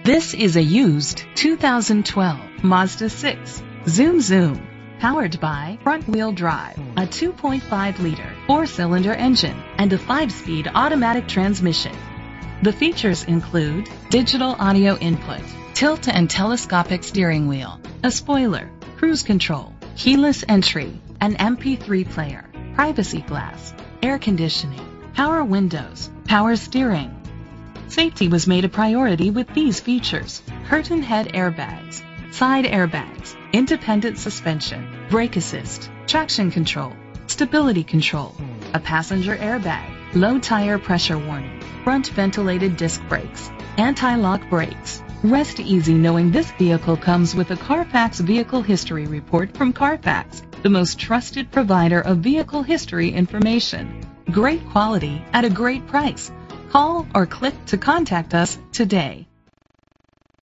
This is a used 2012 Mazda 6. Zoom Zoom. Powered by front-wheel drive, a 2.5-liter four-cylinder engine, and a 5-speed automatic transmission. The features include digital audio input, tilt and telescopic steering wheel, a spoiler, cruise control, keyless entry, an MP3 player, privacy glass, air conditioning, power windows, power steering. Safety was made a priority with these features: curtain head airbags, side airbags, independent suspension, brake assist, traction control, stability control, a passenger airbag, low tire pressure warning, front ventilated disc brakes, anti-lock brakes. Rest easy knowing this vehicle comes with a Carfax Vehicle History Report from Carfax, the most trusted provider of vehicle history information. Great quality at a great price. Call or click to contact us today.